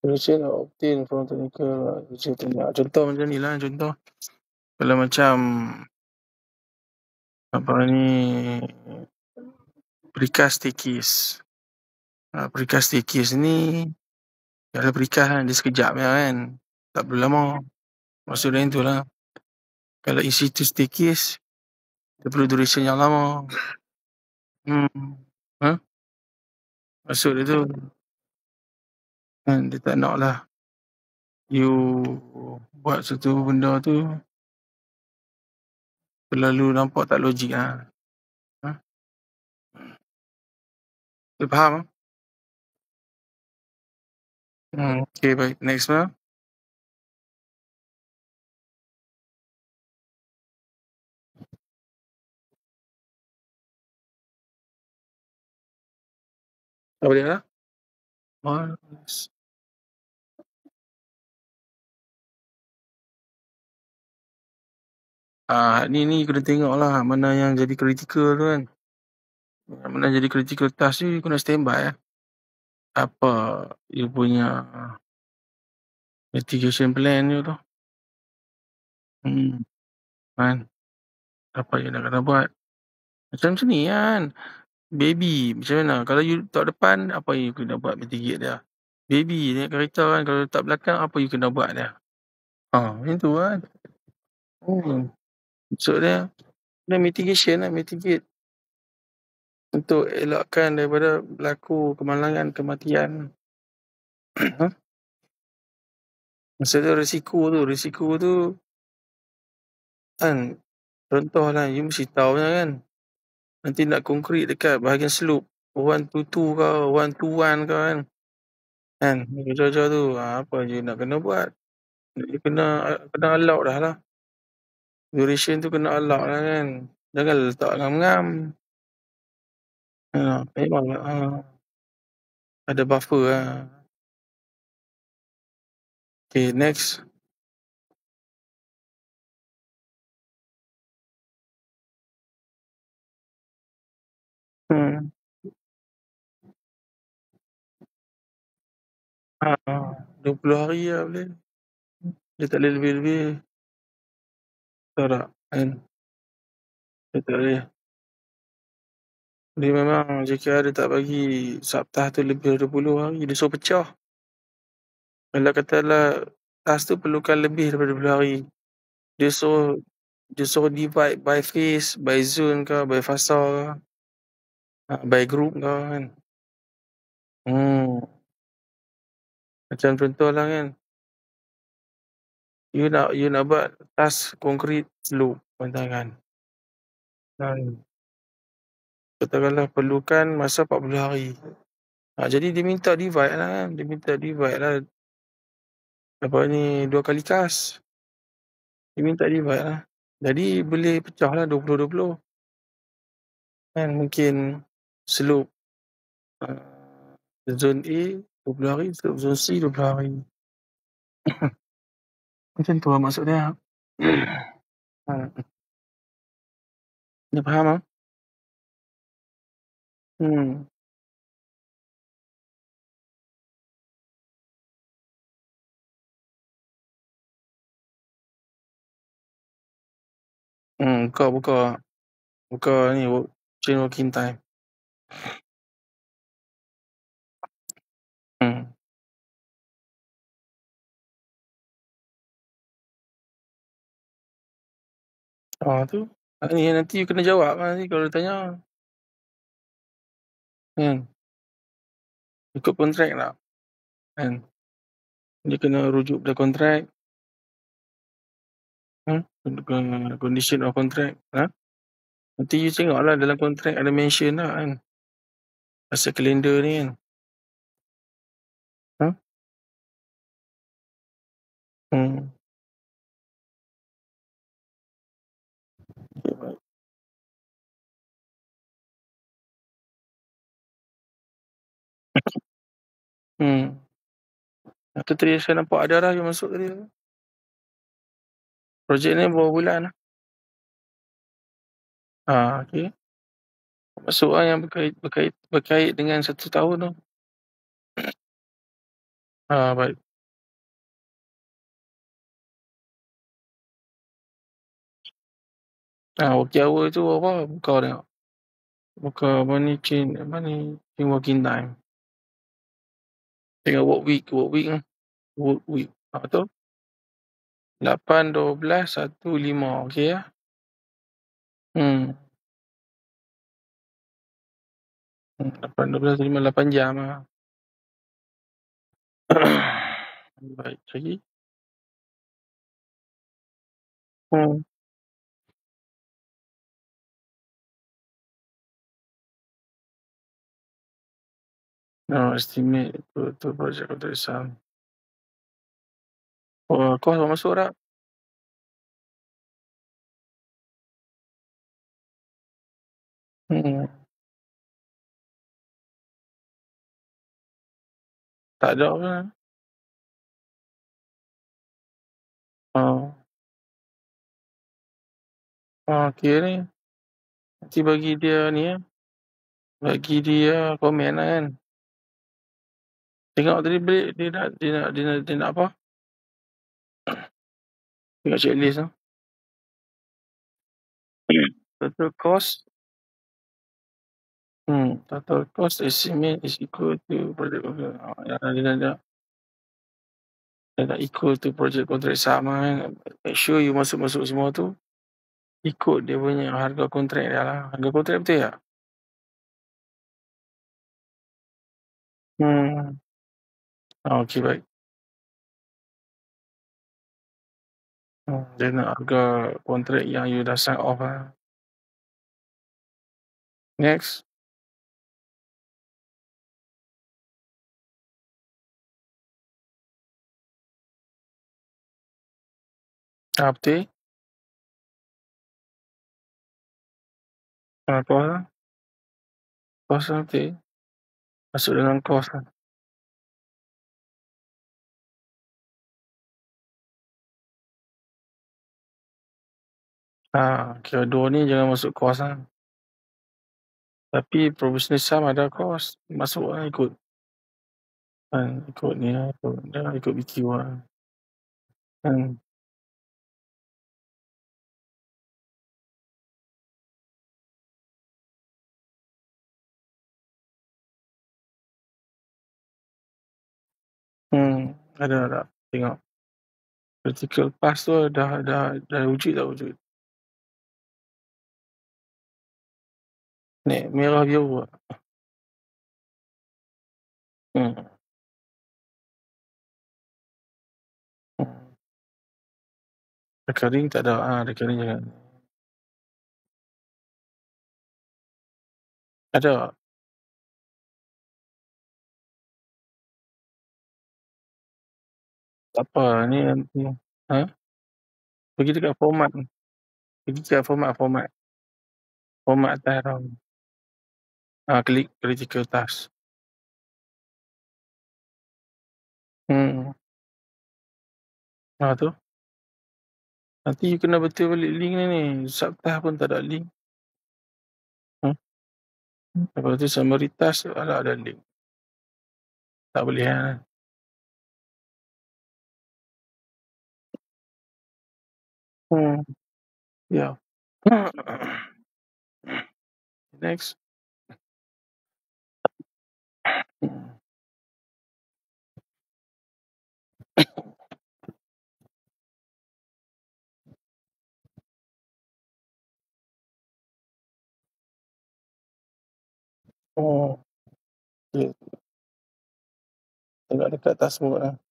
Solution obtain from technical contoh macam ni lah, contoh kalau macam apa ni, precast staircase. Precast staircase ni kalau precast kan dia sekejap je kan, tak perlu lama. Maksud dia tu lah. Kalau in situ staircase dia perlu duration yang lama. Maksud dia tu kan, dia tak nak lah you buat satu benda tu terlalu nampak tak logik lah. Dia faham? Okay, baik. Next lah. Apa dia lah? Ni kena tengok lah mana yang jadi critical tu kan. Mana jadi critical task tu, you kena standby lah. Apa you punya mitigation plan you tu. Kan? Apa you nak kena buat? Macam ni kan. Baby, macam mana? Kalau you tak depan, apa you kena buat mitigate dia? Baby, naik kereta kan, kalau tak belakang, apa you kena buat dia? Macam tu kan. Maksud dia, mitigation lah, mitigate. Untuk elakkan daripada berlaku kemalangan, kematian. Maksud dia risiko tu kan, contohlah you mesti tahu kan, nanti nak konkret dekat bahagian slope 122 ke 121 ke kan, jauh-jauh tu apa je nak kena buat, you kena allow dah lah, duration tu kena allow lah kan, jangan letak ngam-ngam. Memang ada buffer lah. Okay, next. Hmm. 20 hari lah boleh. Dia tak boleh lebih-lebih. Tak kan? Dia tak boleh. Dia memang JKR dia tak bagi Sabtah tu lebih 20 hari. Dia suruh pecah. Kalau katalah task tu perlukan lebih daripada 20 hari. Dia suruh divide by phase, by zone ke, by fasa ke, by group ke kan. Macam contoh lah kan, you nak buat task konkret slope kan. Katakanlah perlukan masa 40 hari. Jadi dia minta divide lah kan. Dia minta divide lah. Apa ni, 2 kali kas. Dia minta divide lah. Jadi boleh pecah lah 20-20. Kan mungkin slope zone A 20 hari, slope zone C 20 hari. Macam tu lah maksud dia. Dia faham lah? Buka ni chain working time. Tu. Nanti you kena jawab lah nanti kalau dia tanya. Ikut kontrak tak? Kan? Dia kena rujuk pada kontrak. Condition of contract. Nanti you tengok lah dalam kontrak ada mention lah kan. Pasal kalender ni kan. Itu tadi saya nampak ada dah yang masuk tadi. Projek ni berapa bulan lah. Okay. Masuk lah yang berkait dengan 1 tahun tu. Baik. Working hour tu apa, buka tengok, buka apa ni, change working time. Tengok work week ni, work week. Tu 8, 12, 1, 5, okey lah. Hmm. 8, 12, 5, 8 jam lah. Baik, lagi? Hmm. Estimate total project contract sum. Kos dah masuk dah? Hmm. Tak ada apa. Oh. Okey ni. Nanti bagi dia ni bagi dia komen lah kan. Tengok tadi balik dia nak apa? Tengok checklist tu. Total cost. Total cost estimate is equal to project contract. Dia nak equal to project contract sum kan. Make sure you masuk semua tu ikut dia punya harga kontrak dia lah. Harga kontrak betul tak? Okey, baik. Dia nak harga kontrak yang you dah sign off lah. Next. Betul. Kos lah. Kos lah betul. Masuk dalam kos lah. Kira dua ni jangan masuk kos lah. Tapi provisional sum ada kos. Masuk lah ikut. Ikut ni lah. Ikut BQ lah. Hmm. Ada. Tengok. Critical pass tu dah wujud tak wujud? Ni merah biru lah. Recurring tak ada. Recurring jangan. Ada. Tak apa. Ni nanti. Pergi dekat format. Pergi dekat format. Format atas tau. Klik critical task. Tu. Nanti you kena betul balik link ni. Subtask pun tak ada link. Lepas tu summary task ada link. Tak boleh lah. Ya. Next. Ya. Tengok dekat taskboard lah.